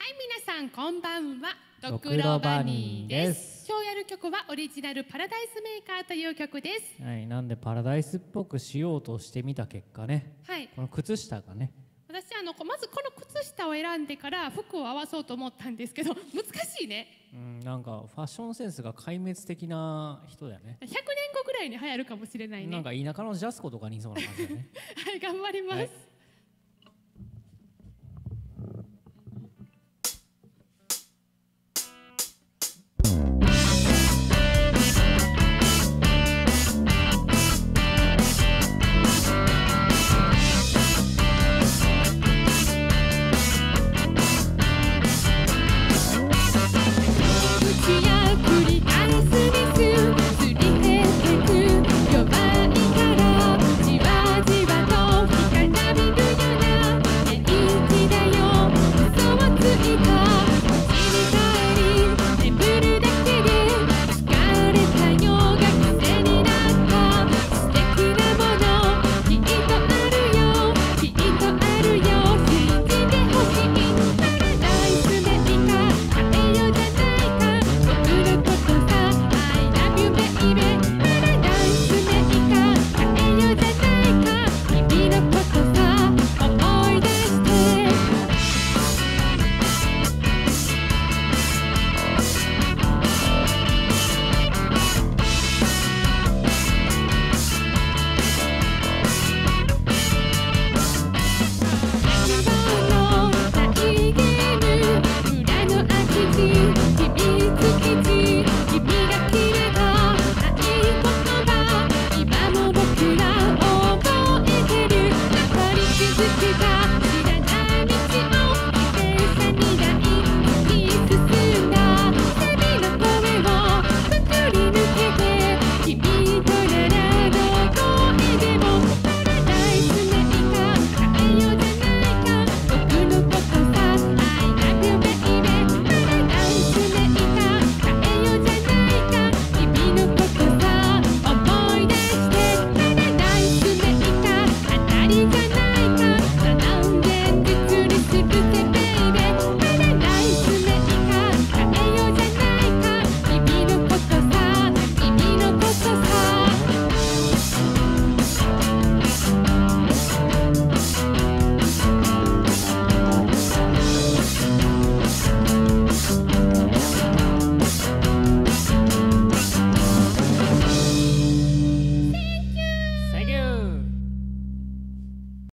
皆さんこんばんは。 ドクロバニーです。 今日やる曲はオリジナルパラダイスメーカーという曲です。 はい、なんでパラダイスっぽくしようとしてみた結果ね、 はい、 この靴下がね、 私まずこの靴下を選んでから服を合わそうと思ったんですけど難しいね。 なんかファッションセンスが壊滅的な人だよね。 100年後ぐらいに流行るかもしれないね。 なんか田舎のジャスコとかにいそうな感じだね。 はい、頑張ります。 はい。